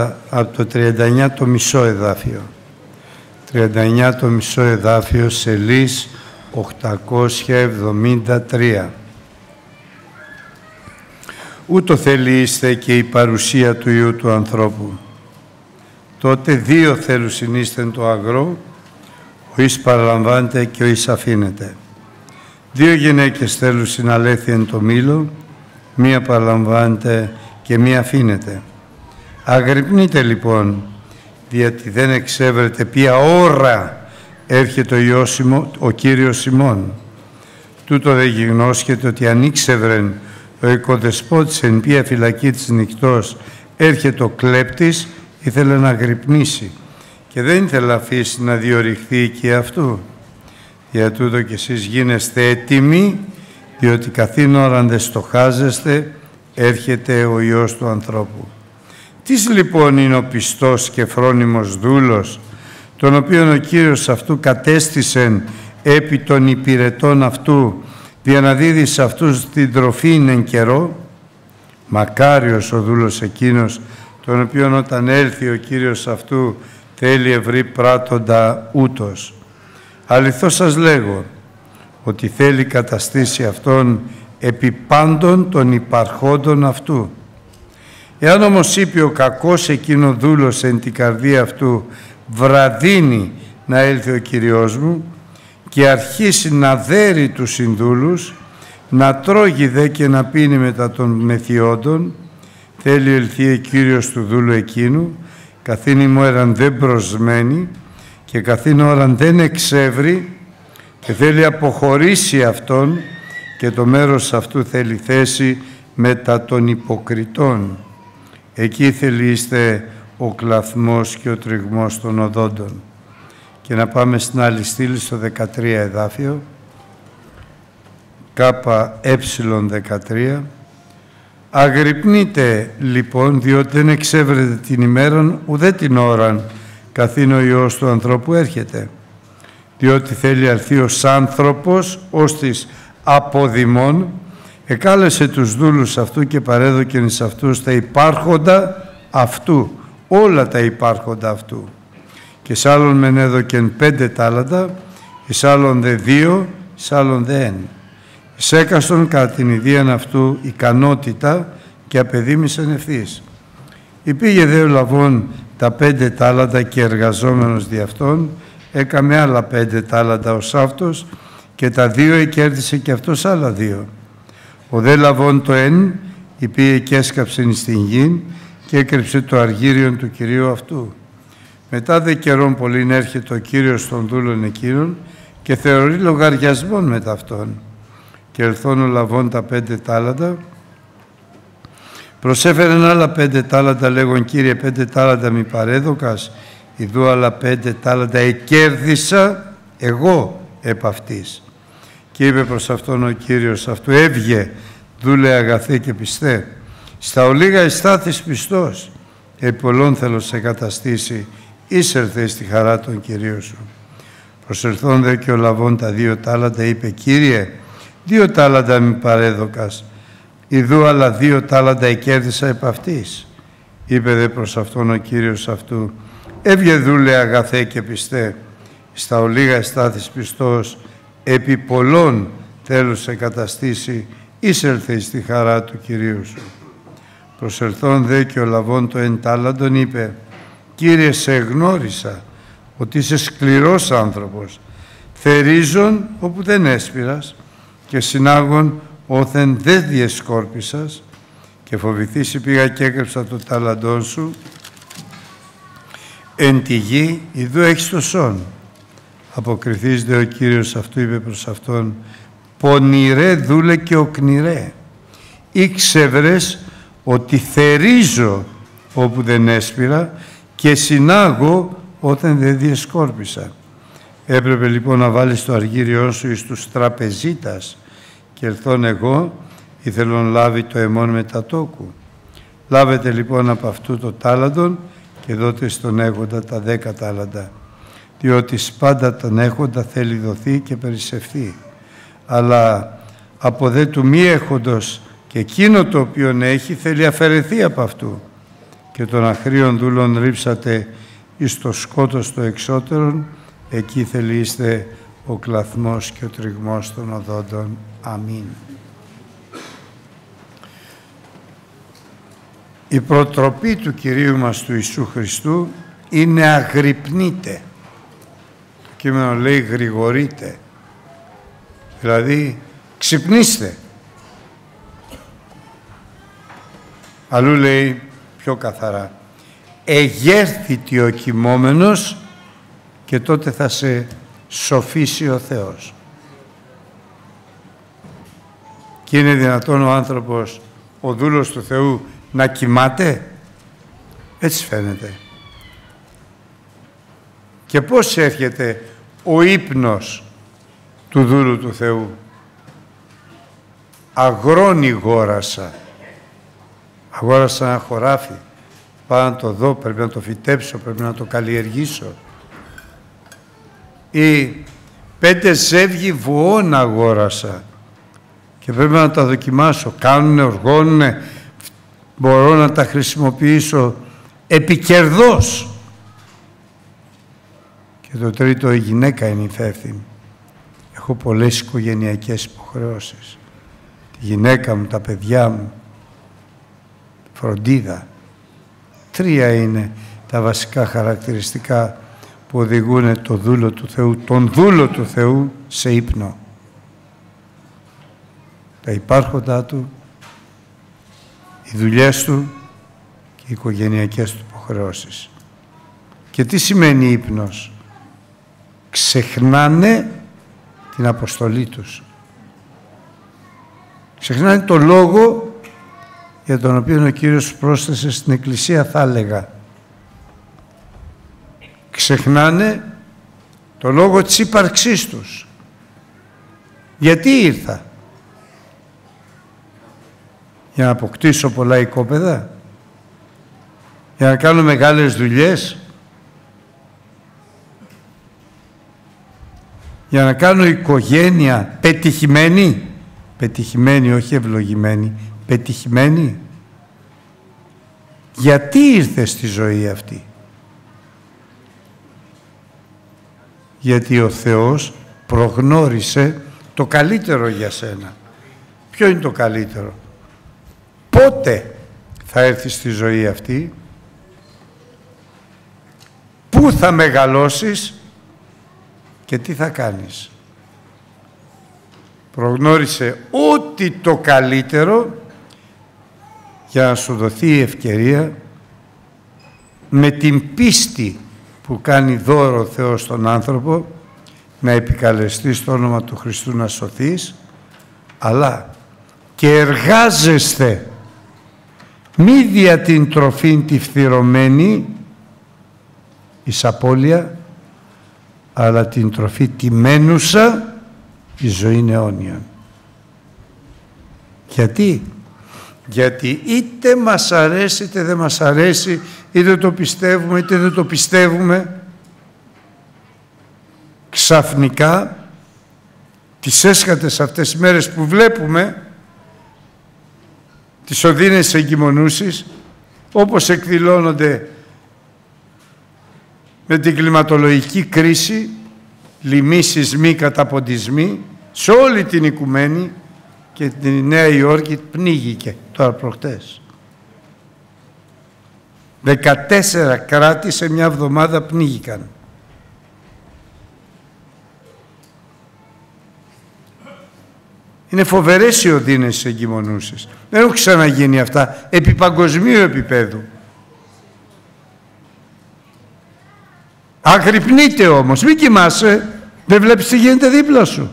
από το 39 το μισό εδάφιο. 39 το μισό εδάφιο, σελίς 873. Ούτω θέλει είστε και η παρουσία του Υιού του ανθρώπου. Τότε δύο θέλουσιν ίστεν το αγρό, ο εις παραλαμβάνεται και ο εις αφήνεται. Δύο γυναίκες θέλουσιν αλέθη εν το μήλο, μία παραλαμβάνεται και μία αφήνεται. Αγρυπνείτε λοιπόν, διότι δεν εξέβρετε ποια ώρα έρχεται ο Κύριος ημών. Τούτο δε γιγνώσχεται ότι αν ήξευρεν ο οικοδεσπότης εν ποια φυλακή της νυχτός έρχεται ο κλέπτης, ήθελε να αγρυπνήσει και δεν ήθελε να αφήσει να διορυχθεί και αυτού. Για τούτο και εσείς γίνεστε έτοιμοι, διότι καθήν ώραν δε στοχάζεστε, έρχεται ο Υιός του ανθρώπου. Τις λοιπόν είναι ο πιστός και φρόνιμος δούλος, τον οποίον ο Κύριος αυτού κατέστησεν επί των υπηρετών αυτού, για να δίδει σε αυτούς την τροφή εν καιρό. Μακάριος ο δούλος εκείνος, τον οποίον όταν έλθει ο Κύριος αυτού θέλει ευρύ πράττοντα ούτως. Αληθώς σας λέγω, ότι θέλει καταστήσει αυτόν επί πάντων των υπαρχόντων αυτού. Εάν όμως είπε ο κακός εκείνο δούλος εν την καρδία αυτού, βραδύνει να έλθει ο Κυριός μου, και αρχίσει να δέρει τους συνδούλους, να τρώγει δε και να πίνει μετά των μεθιόντων, θέλει ελθεί ο Κύριος του δούλου εκείνου, καθήν ημέραν δεν προσμένει και καθήν ώραν δεν εξεύρει, και θέλει αποχωρήσει αυτόν και το μέρος αυτού θέλει θέση μετά των υποκριτών. Εκεί θέλει είστε ο κλαθμός και ο τριγμός των οδόντων. Και να πάμε στην άλλη στήλη, στο 13 εδάφιο, ΚΕ13. Αγρυπνείτε λοιπόν, διότι δεν εξέβρετε την ημέραν ουδέ την ώραν, καθήν ο Υιός του ανθρώπου έρχεται. Διότι θέλει αρθίος άνθρωπος, ως της αποδημών, εκάλεσε τους δούλους αυτού και παρέδοκεν εις αυτούς τα υπάρχοντα αυτού, όλα τα υπάρχοντα αυτού. Και σ' άλλον μεν έδωκεν 5 τάλαντα, εις άλλον δε 2, εις άλλον δε 1. Εις έκαστον κατά την ιδίαν αυτού ικανότητα και απεδίμησεν ευθύς. Υπήγε δε ο Λαβών τα 5 τάλαντα και εργαζόμενος δι' αυτόν, έκαμε άλλα 5 τάλαντα ως αυτός και τα 2 εκέρδισε και αυτός άλλα 2. Ο δε Λαβών το 1 υπήγε και έσκαψεν εις την γην και έκρυψε το αργύριον του Κυρίου αυτού. Μετά δε καιρόν πολλήν έρχεται ο Κύριος των δούλων εκείνων και θεωρεί λογαριασμόν μετά αυτόν. Και ελθόν ο Λαβών τα 5 τάλαντα, προσέφερεν άλλα 5 τάλαντα, λέγον Κύριε 5 τάλαντα μη παρέδωκας, ιδού άλλα 5 τάλαντα εκέρδισα εγώ επ' αυτής. Και είπε προς αυτόν ο Κύριος αυτού, έβγε δούλε αγαθέ και πιστέ, στα ολίγα εστάθης πιστός, επί πολλών θέλω σε καταστήσει, εισέλθε στη χαρά των Κυρίων σου. Προσελθόν δε και ο Λαβών τα 2 τάλαντα, είπε Κύριε 2 τάλαντα μη παρέδωκας, ιδού άλλα 2 τάλαντα εκέρδισα επ' αυτής. Είπε δε προς αυτόν ο Κύριος αυτού, έβγε δούλε αγαθέ και πιστέ, στα ολίγα εστάθης πιστός, επί πολλών θέλω σε καταστήσει, εισέλθε στη χαρά του Κυρίου σου. Προσελθόν δε και ο Λαβών το 1 τάλαντον, είπε Κύριε, σε γνώρισα ότι είσαι σκληρός άνθρωπος, θερίζων όπου δεν έσπηρας και συνάγων όθεν δεν διεσκόρπισας, και φοβηθήσει πήγα και έκρυψα το τάλαντόν σου εν τη γη, ιδού έχεις το σόν. Αποκριθείς δε ο Κύριος αυτού, είπε προς αυτόν, πονηρέ δούλε και οκνηρέ, ήξευρες ότι θερίζω όπου δεν έσπηρα και συνάγω όταν δεν διεσκόρπισα. Έπρεπε λοιπόν να βάλεις το αργύριό σου εις τους τραπεζίτας, και ελθόν εγώ ήθελον λάβει το αιμόν μετατόκου. Λάβετε λοιπόν από αυτού το τάλαντον και δώτε στον έχοντα τα 10 τάλαντα, διότι πάντα τον έχοντα θέλει δοθεί και περισσευθεί. Αλλά από δε του μη έχοντος και εκείνο το οποίο έχει θέλει αφαιρεθεί από αυτού. και των αχρίων δούλων ρίψατε εις το σκότος το εξώτερον, εκεί θελείστε ο κλαθμός και ο τριγμός των οδόντων. Αμήν. Η προτροπή του Κυρίου μας του Ιησού Χριστού είναι αγρυπνείτε. Το κείμενο λέει γρηγορείτε. Δηλαδή ξυπνήστε. Αλλού λέει πιο καθαρά, εγέρθητη ο κοιμόμενος και τότε θα σε σοφίσει ο Θεός. Και είναι δυνατόν ο άνθρωπος, ο δούλος του Θεού, να κοιμάται? Έτσι φαίνεται. Και πώς έρχεται ο ύπνος του δούλου του Θεού? Αγρόνι γόρασα. Αγόρασα ένα χωράφι. Πάω να το δω, πρέπει να το φυτέψω, πρέπει να το καλλιεργήσω. Ή 5 ζεύγη βουών αγόρασα και πρέπει να τα δοκιμάσω. Κάνουνε, οργώνουνε, μπορώ να τα χρησιμοποιήσω επικερδώς. Και το τρίτο, η γυναίκα είναι υπεύθυνη. Έχω πολλές οικογενειακές υποχρεώσεις. Τη γυναίκα μου, τα παιδιά μου, φροντίδα. 3 είναι τα βασικά χαρακτηριστικά που οδηγούν το δούλο του Θεού, τον δούλο του Θεού, σε ύπνο. Τα υπάρχοντά του, οι δουλειές του και οι οικογενειακές του υποχρεώσεις. Και τι σημαίνει ύπνος? Ξεχνάνε την αποστολή τους. Ξεχνάνε το λόγο για τον οποίο ο Κύριος πρόσθεσε στην Εκκλησία, θα έλεγα. Ξεχνάνε το λόγο της ύπαρξής τους. Γιατί ήρθα? Για να αποκτήσω πολλά οικόπεδα? Για να κάνω μεγάλες δουλειές? Για να κάνω οικογένεια πετυχημένη? Πετυχημένη, όχι ευλογημένη. Πετυχημένη. Γιατί ήρθε στη ζωή αυτή? Γιατί ο Θεός προγνώρισε το καλύτερο για σένα. Ποιο είναι το καλύτερο? Πότε θα έρθει στη ζωή αυτή? Πού θα μεγαλώσεις? Και τι θα κάνεις? Προγνώρισε ό,τι το καλύτερο για να σου δοθεί η ευκαιρία με την πίστη που κάνει δώρο ο Θεός στον άνθρωπο να επικαλεστείς το όνομα του Χριστού, να σωθείς, αλλά και εργάζεστε μη δια την τροφήν τη φθηρωμένη εις απώλεια, αλλά την τροφή τη μένουσα η ζωή αιώνια. Γιατί? Γιατί είτε μας αρέσει είτε δεν μας αρέσει, είτε το πιστεύουμε είτε δεν το πιστεύουμε, ξαφνικά τις έσχατες αυτές τις μέρες που βλέπουμε τις οδύνες εγκυμονούσεις, όπως εκδηλώνονται με την κλιματολογική κρίση, λοιμοί, σεισμοί, καταποντισμοί, σε όλη την οικουμένη, και τη Νέα Υόρκη πνίγηκε τώρα προχτές. 14 κράτη σε μια εβδομάδα πνίγηκαν. Είναι φοβερές οι οδύνες της εγκυμονούσης. Δεν έχουν ξαναγίνει αυτά επί παγκοσμίου επίπεδου. Αγρυπνείτε όμως, μη κοιμάσαι, δεν βλέπεις τι γίνεται δίπλα σου.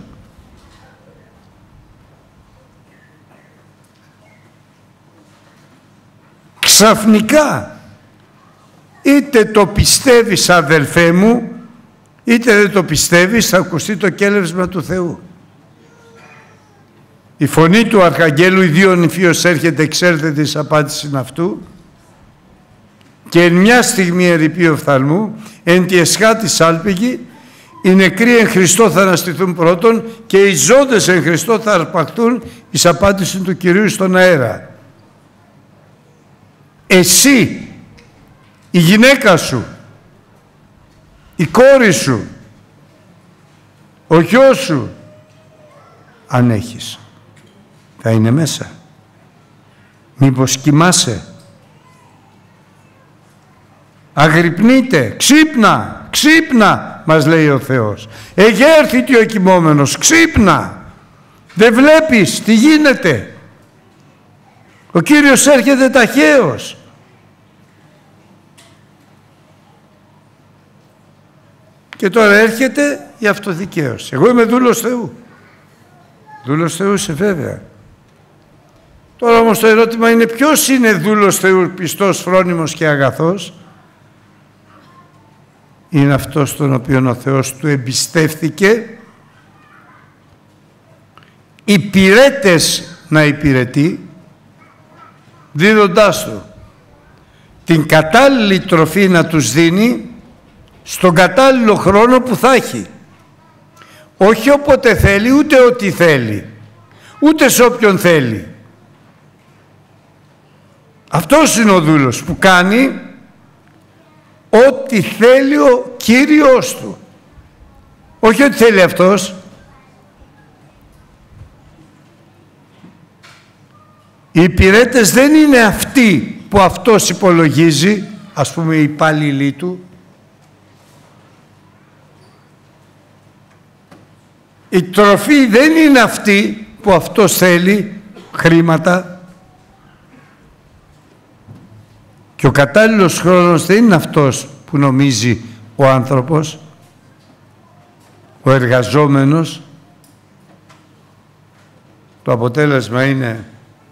Ξαφνικά, είτε το πιστεύεις αδελφέ μου, είτε δεν το πιστεύεις, θα ακουστεί το κέλευσμα του Θεού. Η φωνή του Αρχαγγέλου ιδίων υφίως έρχεται, ξέρετε της απάντησης αυτού, και εν μια στιγμή ερειπεί οφθαλμού, εν τη εσχάτη σάλπιγη, οι νεκροί εν Χριστώ θα αναστηθούν πρώτον και οι ζώντες εν Χριστώ θα αρπαχτούν εις απάντηση του Κυρίου στον αέρα. Εσύ η γυναίκα σου, η κόρη σου, ο γιος σου, αν έχεις, θα είναι μέσα? Μήπως κοιμάσαι? Αγρυπνείτε, ξύπνα, ξύπνα, μας λέει ο Θεός. Εγέρθητη ο κοιμόμενος, ξύπνα. Δεν βλέπεις τι γίνεται? Ο Κύριος έρχεται ταχαίως. Και τώρα έρχεται η αυτοδικαίωση. Εγώ είμαι δούλος Θεού. Δούλος Θεού είσαι βέβαια. Τώρα όμως το ερώτημα είναι ποιος είναι δούλος Θεού, πιστός, φρόνιμος και αγαθός? Είναι αυτός τον οποίον ο Θεός του εμπιστεύθηκε υπηρέτες να υπηρετεί, δίνοντάς του την κατάλληλη τροφή να τους δίνει στον κατάλληλο χρόνο που θα έχει. Όχι όποτε θέλει, ούτε ό,τι θέλει, ούτε σε όποιον θέλει. Αυτός είναι ο δούλος που κάνει ό,τι θέλει ο Κύριος του. Όχι ό,τι θέλει αυτός. Οι υπηρέτες δεν είναι αυτοί που αυτός υπολογίζει, ας πούμε οι υπάλληλοι του. Η τροφή δεν είναι αυτή που αυτός θέλει, χρήματα. Και ο κατάλληλος χρόνος δεν είναι αυτός που νομίζει ο άνθρωπος, ο εργαζόμενος. Το αποτέλεσμα είναι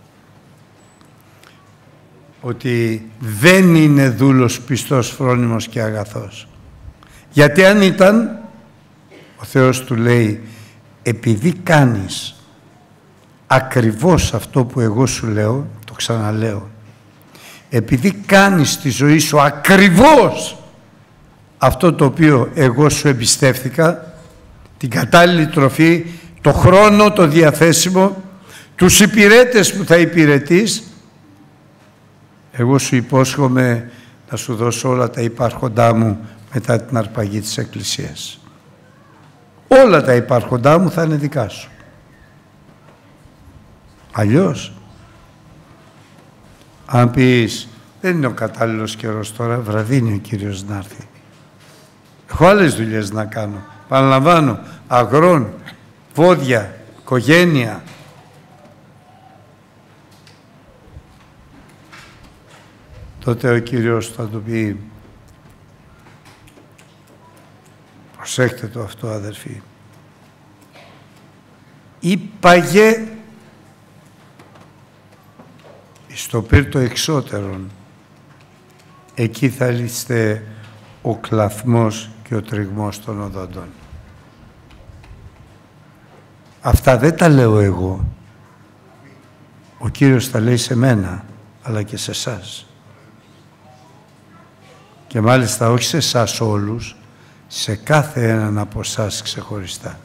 ότι δεν είναι δούλος πιστός, φρόνιμος και αγαθός. Γιατί αν ήταν, ο Θεός του λέει, επειδή κάνεις ακριβώς αυτό που εγώ σου λέω, το ξαναλέω, επειδή κάνεις στη ζωή σου ακριβώς αυτό το οποίο εγώ σου εμπιστεύτηκα, την κατάλληλη τροφή, το χρόνο, το διαθέσιμο, τους υπηρέτες που θα υπηρετείς, εγώ σου υπόσχομαι να σου δώσω όλα τα υπάρχοντά μου μετά την αρπαγή της Εκκλησίας. Όλα τα υπάρχοντά μου θα είναι δικά σου. Αλλιώς, αν πεις, δεν είναι ο κατάλληλος καιρός τώρα, βραδύνει ο Κύριος να έρθει. Έχω άλλες δουλειές να κάνω. Παραλαμβάνω, αγρών, βόδια, οικογένεια. Τότε ο Κύριος θα του πει, προσέχτε το αυτό αδερφοί, είπαγε στο πύρτο εξώτερον, εκεί θα λύσετε ο κλαθμός και ο τριγμός των οδόντων. Αυτά δεν τα λέω εγώ. Ο Κύριος τα λέει σε μένα, αλλά και σε εσάς. Και μάλιστα όχι σε εσάς όλους, σε κάθε έναν από εσάς ξεχωριστά.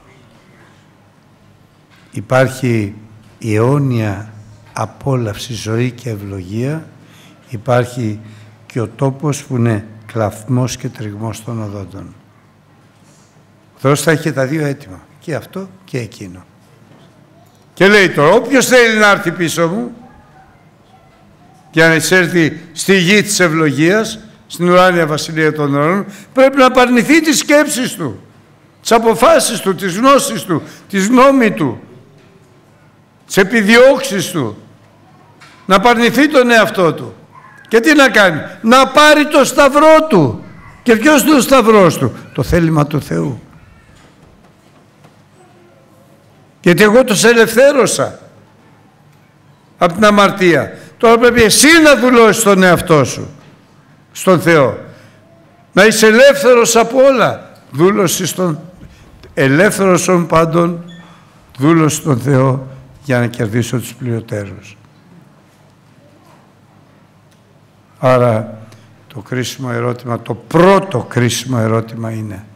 Υπάρχει η αιώνια απόλαυση, ζωή και ευλογία, υπάρχει και ο τόπος που είναι κλαθμός και τριγμός των οδόντων. Ο Θεός θα έχει τα δύο έτοιμα, και αυτό και εκείνο. Και λέει τώρα, όποιος θέλει να έρθει πίσω μου για να εισέλθει στη γη της ευλογίας, στην ουράνια βασιλεία των ουρανών, πρέπει να απαρνηθεί τις σκέψεις του, τις αποφάσεις του, τις γνώσεις του, τις νόμοι του, τις επιδιώξεις του, να απαρνηθεί τον εαυτό του. Και τι να κάνει? Να πάρει το σταυρό του. Και ποιος είναι ο σταυρός του? Το θέλημα του Θεού. Γιατί εγώ τους ελευθέρωσα από την αμαρτία. Τώρα πρέπει εσύ να δουλώσεις τον εαυτό σου στον Θεό. Να είσαι ελεύθερος από όλα. Δούλωση στον ελεύθερος των πάντων, δούλωση στον Θεό για να κερδίσω τους πληρωτέρους. Άρα το κρίσιμο ερώτημα, το πρώτο κρίσιμο ερώτημα είναι,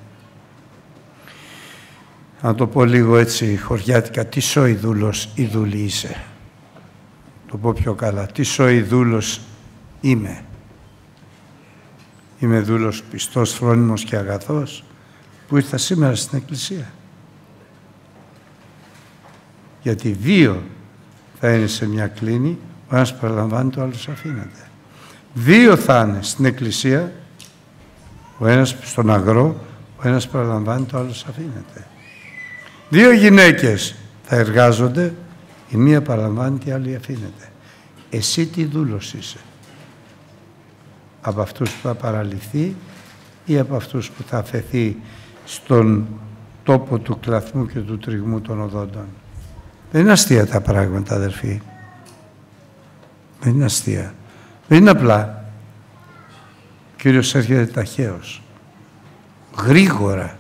να το πω λίγο έτσι χωριάτικα, τι σόι δούλος ή δούλη είσαι? Το πω πιο καλά, τι σόι δούλος είμαι? Είμαι δούλος πιστός, φρόνιμος και αγαθός που ήρθα σήμερα στην Εκκλησία. Γιατί δύο θα είναι σε μια κλίνη, ο ένας παραλαμβάνει, ο άλλος αφήνεται. Δύο θα είναι στην Εκκλησία, ο ένας στον αγρό, ο ένας παραλαμβάνει, ο άλλος αφήνεται. Δύο γυναίκες θα εργάζονται, η μία παραλαμβάνει, η άλλη αφήνεται. Εσύ τι δούλος είσαι? Από αυτούς που θα παραλυθεί ή από αυτούς που θα αφαιθεί στον τόπο του κλαθμού και του τριγμού των οδόντων? Δεν είναι αστεία τα πράγματα, αδερφοί. Δεν είναι αστεία. Δεν είναι απλά. Ο Κύριος έρχεται ταχαίως. Γρήγορα.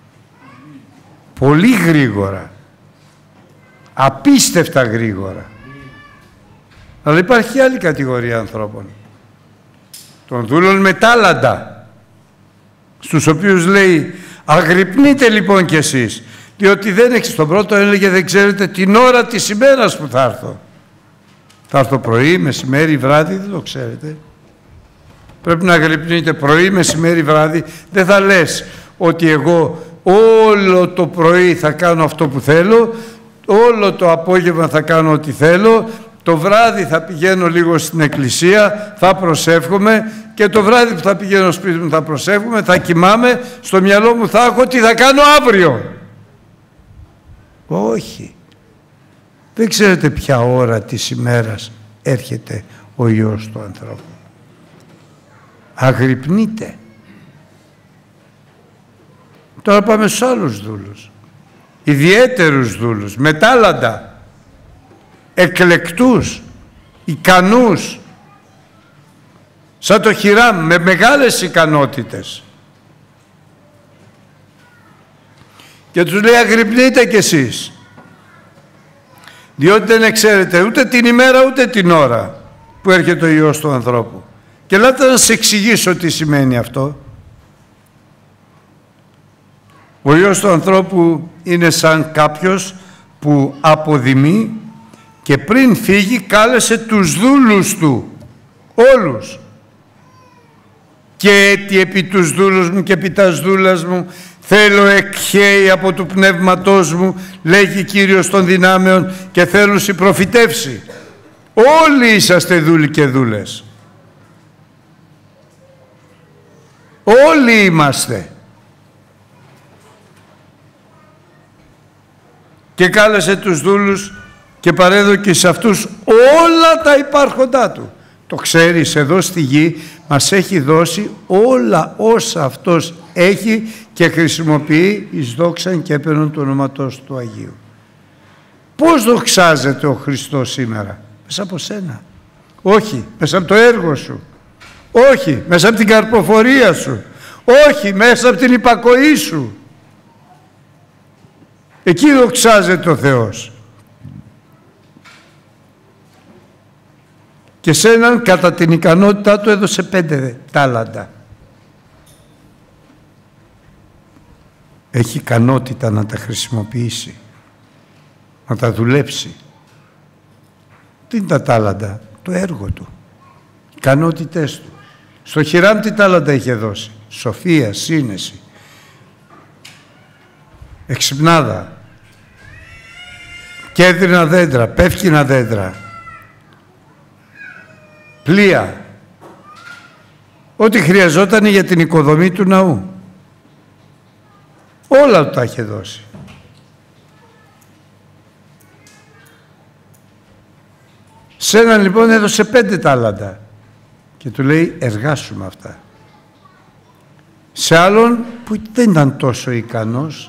Πολύ γρήγορα. Απίστευτα γρήγορα. Αλλά υπάρχει άλλη κατηγορία ανθρώπων. Των δούλων με τάλαντα. Στους οποίους λέει, αγρυπνείτε λοιπόν κι εσείς. Διότι δεν έχεις, τον πρώτο έλεγε, δεν ξέρετε την ώρα της ημέρας που θα έρθω. Θα έρθω πρωί, μεσημέρι, βράδυ, δεν το ξέρετε. Πρέπει να αγρυπνείτε πρωί, μεσημέρι, βράδυ. Δεν θα λες ότι εγώ όλο το πρωί θα κάνω αυτό που θέλω, όλο το απόγευμα θα κάνω ό,τι θέλω, το βράδυ θα πηγαίνω λίγο στην εκκλησία, θα προσεύχομαι και το βράδυ που θα πηγαίνω σπίτι μου θα προσεύχομαι, θα κοιμάμαι, στο μυαλό μου θα έχω τι θα κάνω αύριο. Όχι. Δεν ξέρετε ποια ώρα της ημέρας έρχεται ο Υιός του ανθρώπου. Αγρυπνείτε. Τώρα πάμε στους άλλους δούλους. Ιδιαίτερους δούλους, με τάλαντα, εκλεκτούς, ικανούς, σαν το Χιράμ, με μεγάλες ικανότητες. Και τους λέει, αγρυπνείτε κι εσείς, διότι δεν ξέρετε ούτε την ημέρα ούτε την ώρα που έρχεται ο Υιός του ανθρώπου. Και ελάτε να σας εξηγήσω τι σημαίνει αυτό. Ο Υιός του ανθρώπου είναι σαν κάποιος που αποδημεί και πριν φύγει κάλεσε τους δούλους του, όλους. Και έτι επί τους δούλους μου και επί τας δούλας μου θέλω εκχέει από του πνεύματός μου, λέγει Κύριος των δυνάμεων, και θέλουν συμπροφητεύσει. Όλοι είσαστε δούλοι και δούλες. Όλοι είμαστε. Και κάλεσε τους δούλους και παρέδωκε σε αυτούς όλα τα υπάρχοντά του. Το ξέρεις, εδώ στη γη μας έχει δώσει όλα όσα αυτός έχει και χρησιμοποιεί εις δόξαν και έπαινον του ονόματός του Αγίου. Πώς δοξάζεται ο Χριστός σήμερα? Μέσα από σένα. Όχι, μέσα από το έργο σου. Όχι, μέσα από την καρποφορία σου. Όχι, μέσα από την υπακοή σου. Εκεί δοξάζεται ο Θεός. Και σε έναν κατά την ικανότητά του έδωσε 5 τάλαντα. Έχει ικανότητα να τα χρησιμοποιήσει, να τα δουλέψει. Τι είναι τα τάλαντα? Το έργο του, οι ικανότητές του. Στο Χιράμ τι τάλαντα είχε δώσει? Σοφία, σύνεση, εξυπνάδα, κέντρινα δέντρα, πεύκινα δέντρα, πλοία, ό,τι χρειαζόταν για την οικοδομή του ναού. Όλα του τα είχε δώσει. Σε έναν λοιπόν έδωσε 5 τάλαντα και του λέει εργάσου με αυτά. Σε άλλον που δεν ήταν τόσο ικανός,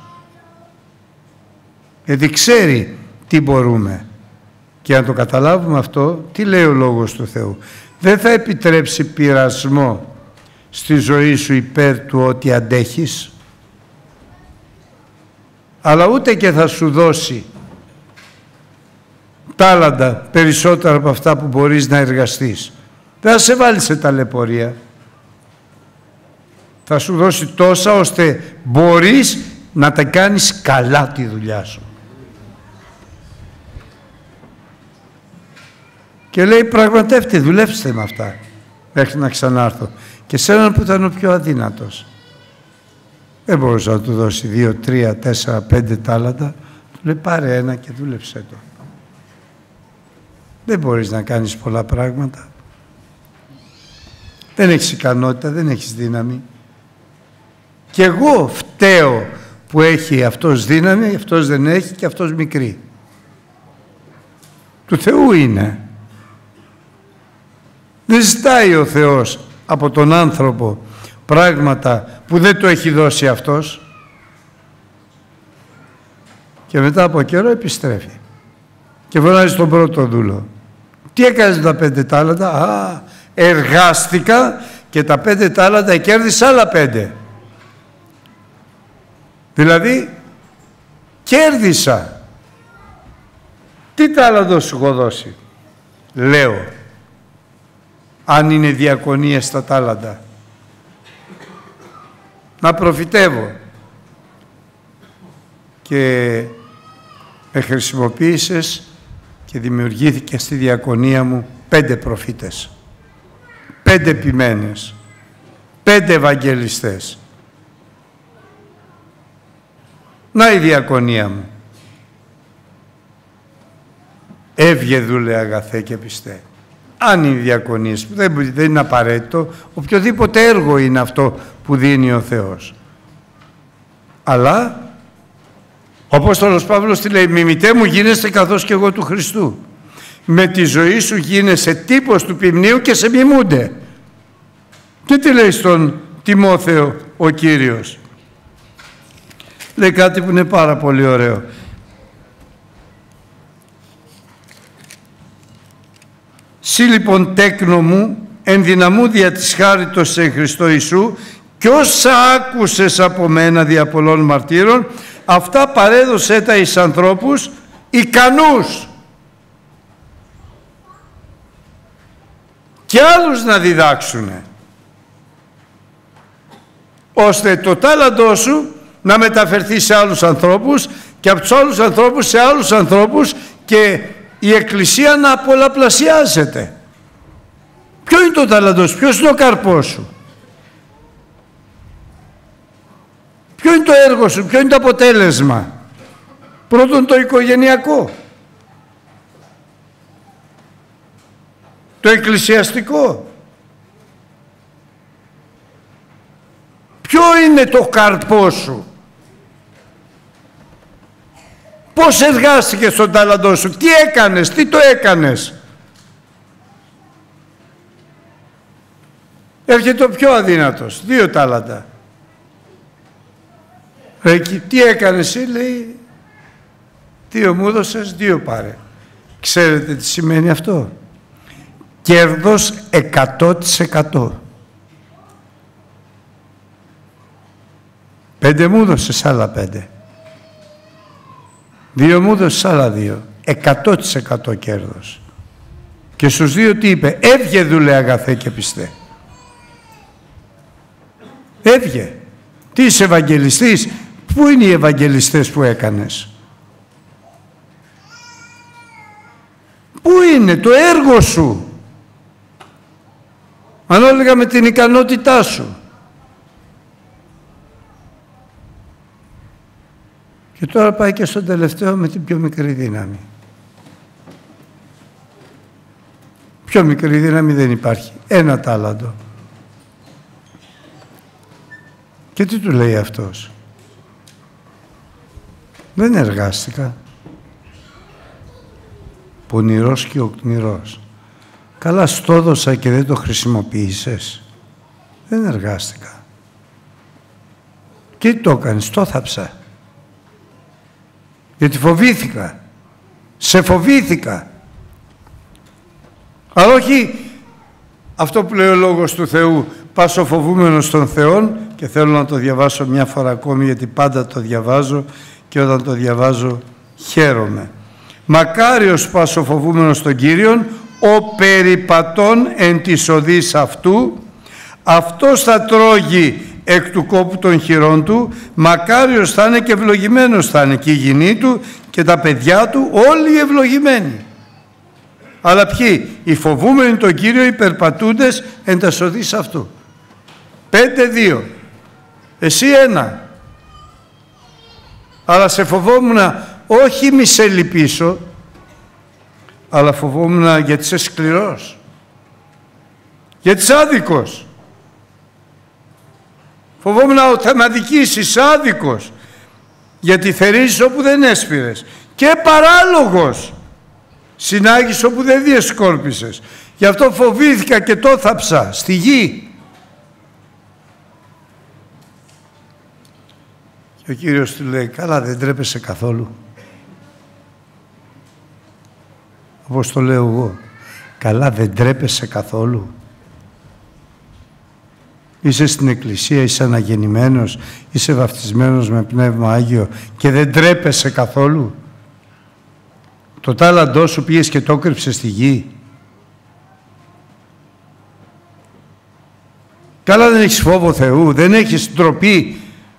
γιατί ξέρει τι μπορούμε, και να το καταλάβουμε αυτό, τι λέει ο Λόγος του Θεού? Δεν θα επιτρέψει πειρασμό στη ζωή σου υπέρ του ότι αντέχεις, αλλά ούτε και θα σου δώσει τάλαντα περισσότερα από αυτά που μπορείς να εργαστείς. Δεν θα σε βάλει σε ταλαιπωρία. Θα σου δώσει τόσα ώστε μπορείς να τα κάνεις καλά τη δουλειά σου. Και λέει πραγματεύτε, δουλέψτε με αυτά μέχρι να ξανάρθω. Και σε έναν που ήταν ο πιο αδύνατος. Δεν μπορούσε να του δώσει 2, 3, 4, 5 τάλαντα. Του λέει πάρε ένα και δούλεψέ το. Δεν μπορείς να κάνεις πολλά πράγματα. Δεν έχεις ικανότητα, δεν έχεις δύναμη. Και εγώ φταίω που έχει αυτός δύναμη, αυτός δεν έχει και αυτός μικρή. Του Θεού είναι. Δεν ζητάει ο Θεός από τον άνθρωπο πράγματα που δεν το έχει δώσει αυτός. Και μετά από καιρό επιστρέφει. Και φωνάζει τον πρώτο δούλο. Τι έκανες με τα 5 τάλαντα? Α, εργάστηκα και τα 5 τάλαντα κέρδισα άλλα 5. Δηλαδή, κέρδισα. Τι τάλαντο σου έχω δώσει? Λέω, αν είναι διακονία στα τάλαντα, να προφητεύω. Και με χρησιμοποίησες και δημιουργήθηκε στη διακονία μου 5 προφήτες, 5 επιμένες, 5 ευαγγελιστές. Να η διακονία μου. Έβγε δούλε αγαθέ και πιστέ. Αν είναι διακονίες, δεν είναι απαραίτητο, οποιοδήποτε έργο είναι αυτό που δίνει ο Θεός. Αλλά ο Απόστολος Παύλος τι λέει? Μιμητέ μου γίνεστε καθώς και εγώ του Χριστού. Με τη ζωή σου γίνεσαι τύπος του ποιμνίου και σε μιμούνται. Και τι λέει στον Τιμόθεο ο Κύριος? Λέει κάτι που είναι πάρα πολύ ωραίο. Συ λοιπόν τέκνο μου, ενδυναμού δια της χάριτος σε Χριστό Ιησού, και όσα άκουσες από μένα δια πολλών μαρτύρων, αυτά παρέδωσέ τα εις ανθρώπους ικανούς και άλλους να διδάξουνε, ώστε το τάλαντό σου να μεταφερθεί σε άλλους ανθρώπους και από τους άλλους ανθρώπους σε άλλους ανθρώπους και η Εκκλησία να πολλαπλασιάζεται. Ποιο είναι το τάλαντο σου? Ποιος είναι ο καρπός σου? Ποιο είναι το έργο σου? Ποιο είναι το αποτέλεσμα? Πρώτον το οικογενειακό, το εκκλησιαστικό. Ποιο είναι το καρπό σου? Πώς εργάστηκες στον τάλαντό σου? Τι έκανες? Τι το έκανες? Έρχεται ο πιο αδύνατος, 2 τάλαντα. Τι έκανες? Λέει 2 μου έδωσες, 2 πάρε. Ξέρετε τι σημαίνει αυτό? Κέρδος 100%. 5 μου έδωσες, άλλα 5. 2 μου έδωσες, άλλα 2. 100% κέρδος. Και στους 2 τι είπε? Έβγε δούλε αγαθέ και πιστέ. Έβγε. Τι είσαι ευαγγελιστής? Πού είναι οι ευαγγελιστές που έκανες? Πού είναι το έργο σου? Ανάλογα με την ικανότητά σου. Και τώρα πάει και στον τελευταίο με την πιο μικρή δύναμη. Πιο μικρή δύναμη δεν υπάρχει. 1 τάλαντο. Και τι του λέει αυτός? Δεν εργάστηκα. Πονηρός και οκνηρός. Καλά στο έδωσα και δεν το χρησιμοποίησες. Δεν εργάστηκα. Και τι το έκανες? Το θάψα. Γιατί φοβήθηκα. Σε φοβήθηκα. Αλλά όχι αυτό που λέει ο Λόγος του Θεού, πάσο φοβούμενος των Θεών, και θέλω να το διαβάσω μια φορά ακόμη, γιατί πάντα το διαβάζω και όταν το διαβάζω χαίρομαι. Μακάριος πάσο φοβούμενος των Κύριον, ο περιπατών εν της οδής αυτού, αυτός θα τρώγει εκ του κόπου των χειρών του, μακάριος θα είναι και ευλογημένος θα είναι και η γυνή του και τα παιδιά του, όλοι ευλογημένοι. Αλλά ποιοι? Οι φοβούμενοι τον Κύριο, οι περπατούντες εν τας οδείς αυτού. 5-2. Εσύ 1. Αλλά σε φοβόμουν, όχι μη σε λυπήσω, αλλά φοβόμουν γιατί είσαι σκληρός. Γιατί είσαι άδικος. Φοβόμουν ότι θα με αδικήσεις, άδικος. Γιατί θερίζεις όπου δεν έσπηρες. Και παράλογος. Συνάγεις όπου δεν διεσκόρπισες. Γι' αυτό φοβήθηκα και το θάψα στη γη. Και ο Κύριος του λέει, καλά δεν τρέπεσαι καθόλου. Όπως το λέω εγώ, καλά δεν τρέπεσαι καθόλου. Είσαι στην εκκλησία, είσαι αναγεννημένος, είσαι βαφτισμένος με Πνεύμα Άγιο και δεν τρέπεσαι καθόλου. Το τάλαντό σου πήγες και το έκρυψες στη γη. Καλά δεν έχεις φόβο Θεού, δεν έχεις ντροπή.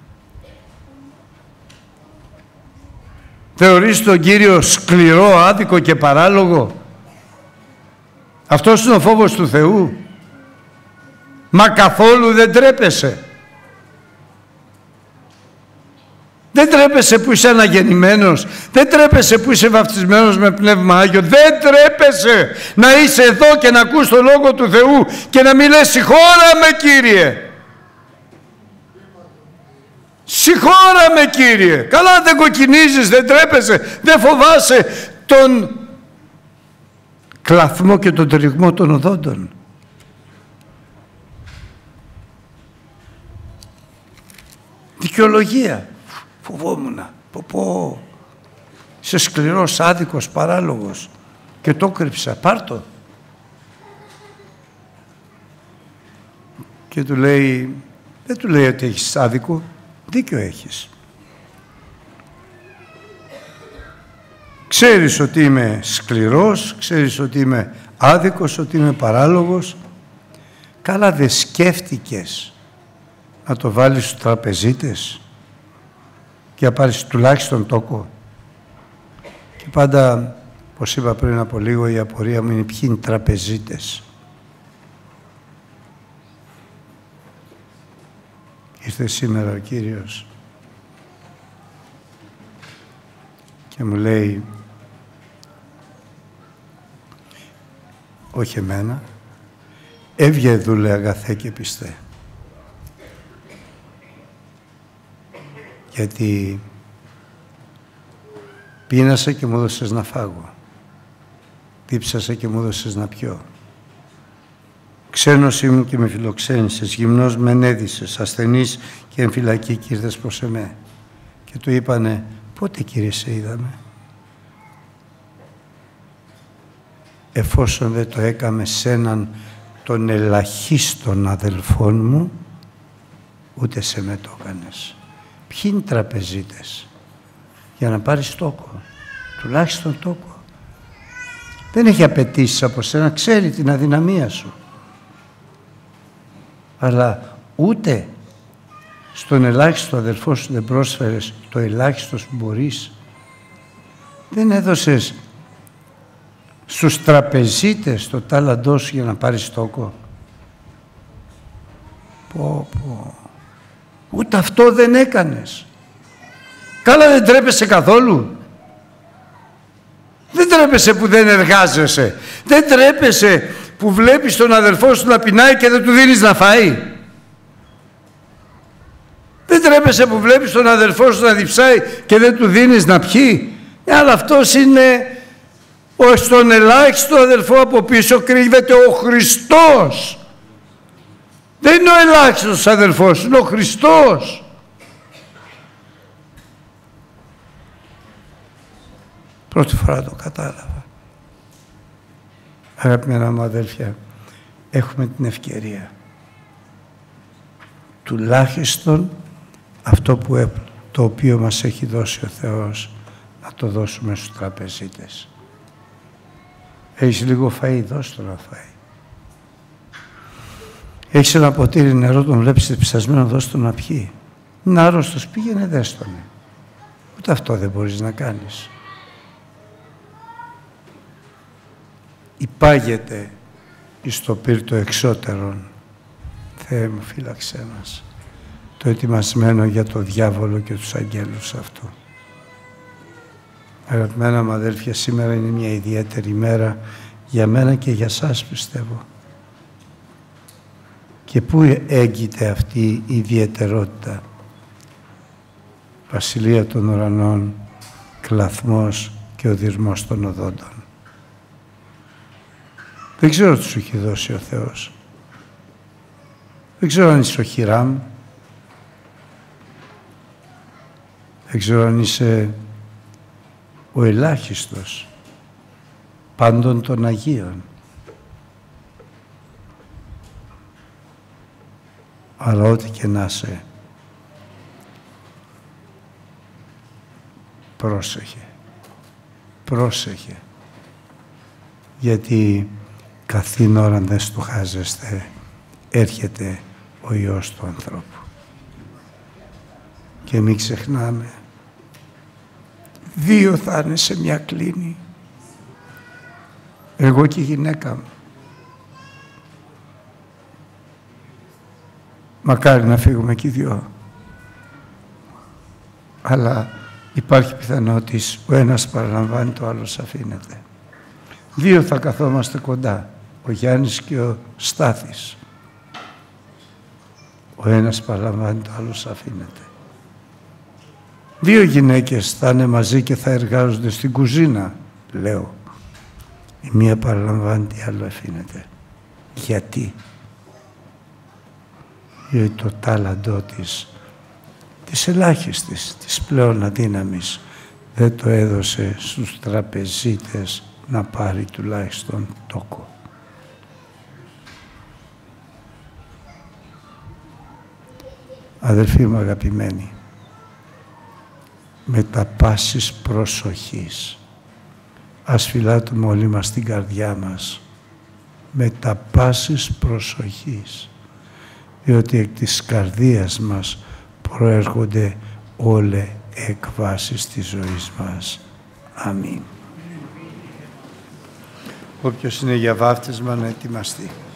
Θεωρείς τον Κύριο σκληρό, άδικο και παράλογο. Αυτός είναι ο φόβος του Θεού. Μα καθόλου δεν τρέπεσαι. Δεν τρέπεσαι που είσαι αναγεννημένος. Δεν τρέπεσαι που είσαι βαφτισμένος με Πνεύμα Άγιο. Δεν τρέπεσαι να είσαι εδώ και να ακούς τον Λόγο του Θεού και να μην λες συγχώρα με Κύριε. Συγχώρα με Κύριε. Καλά δεν κοκκινίζεις, δεν τρέπεσαι, δεν φοβάσαι τον κλαθμό και τον τριγμό των οδόντων. Δικαιολογία. Φοβόμουνα. Πω. Είσαι σκληρός, άδικος, παράλογος. Και το κρύψα. Πάρ' το. Και του λέει, δεν του λέει ότι έχεις άδικο. Δίκιο έχεις. Ξέρεις ότι είμαι σκληρός, ξέρεις ότι είμαι άδικος, ότι είμαι παράλογος. Καλά δεν σκέφτηκες να το βάλεις στους τραπεζίτες και να πάρεις τουλάχιστον τόκο. Και πάντα, όπως είπα πριν από λίγο, η απορία μου είναι ποιοι είναι οι τραπεζίτες. Ήρθε σήμερα ο Κύριος και μου λέει, όχι εμένα, έβγε δούλε αγαθέ και πιστέ. Γιατί πείνασε και μου έδωσες να φάγω. Δίψασε και μου έδωσες να πιω. Ξένος ήμουν και με φιλοξένησες, γυμνός με ενέδυσες, ασθενής και εν φυλακή και ήρθες προς εμέ. Και του είπανε, πότε Κύριε σε είδαμε? Εφόσον δεν το έκαμε σε έναν των ελαχίστων αδελφών μου, ούτε σε με το έκανες. Ποιοι είναι οι τραπεζίτες? Για να πάρεις τόκο, τουλάχιστον τόκο. Δεν έχει απαιτήσεις από σένα, ξέρει την αδυναμία σου. Αλλά ούτε στον ελάχιστο αδελφό σου δεν πρόσφερες το ελάχιστο που μπορείς. Δεν έδωσες στους τραπεζίτες το τάλαντό σου για να πάρεις τόκο. Πω. Ούτε αυτό δεν έκανες. Καλά δεν τρέπεσαι καθόλου. Δεν τρέπεσαι που δεν εργάζεσαι. Δεν τρέπεσαι που βλέπεις τον αδελφό σου να πεινάει και δεν του δίνεις να φάει. Δεν τρέπεσαι που βλέπεις τον αδελφό σου να διψάει και δεν του δίνεις να πιει. Αλλά αυτός είναι στον ελάχιστο αδελφό από πίσω κρύβεται ο Χριστός. Δεν είναι ο ελάχιστος αδελφός, είναι ο Χριστός. Πρώτη φορά το κατάλαβα. Αγαπημένα μου αδέλφια, έχουμε την ευκαιρία τουλάχιστον αυτό το οποίο μας έχει δώσει ο Θεός να το δώσουμε στους τραπεζίτες. Έχεις λίγο φαΐ, δώσ' το να φάει. Έχεις ένα ποτήρι νερό, τον βλέπεις διψασμένο, δώσ' το να πιει. Είναι άρρωστος, πήγαινε δες τον. Ούτε αυτό δεν μπορείς να κάνεις. Υπάγεται εις το πύρτο εξώτερον. Θεέ μου, φύλαξέ μας, το ετοιμασμένο για το διάβολο και τους αγγέλους αυτού. Αγαπημένα μου αδέλφια, σήμερα είναι μια ιδιαίτερη μέρα για μένα και για σας, πιστεύω. Και πού έγκυται αυτή η ιδιαιτερότητα? Βασιλεία των ουρανών, κλαθμός και ο δειρμός των οδόντων. Δεν ξέρω τι σου έχει δώσει ο Θεός. Δεν ξέρω αν είσαι ο Χιράμ. Δεν ξέρω αν είσαι ο ελάχιστος πάντων των Αγίων. Αλλά ό,τι και να είσαι, πρόσεχε, γιατί καθήν ώρα δεν στοχάζεστε, έρχεται ο Υιός του ανθρώπου. Και μην ξεχνάμε, 2 θα είναι σε μια κλίνη, εγώ και η γυναίκα μου. Μακάρι να φύγουμε και οι 2. Αλλά υπάρχει πιθανότητα ο ένας παραλαμβάνει, το άλλος αφήνεται. 2 θα καθόμαστε κοντά, ο Γιάννης και ο Στάθης. Ο ένας παραλαμβάνει, το άλλος αφήνεται. 2 γυναίκες θα είναι μαζί και θα εργάζονται στην κουζίνα, λέω. Η μία παραλαμβάνει, η άλλη αφήνεται. Γιατί? Γιατί το τάλαντό της ελάχιστης, της πλέον αδύναμης, δεν το έδωσε στους τραπεζίτες να πάρει τουλάχιστον τόκο. Αδελφοί μου αγαπημένοι, με τα πάσης προσοχής, ας φυλάτουμε όλοι μας την καρδιά μας, με τα πάσης προσοχής, διότι εκ της καρδίας μας προέρχονται όλες εκβάσεις της ζωής μας. Αμήν. Όποιος είναι για βάφτισμα να ετοιμαστεί.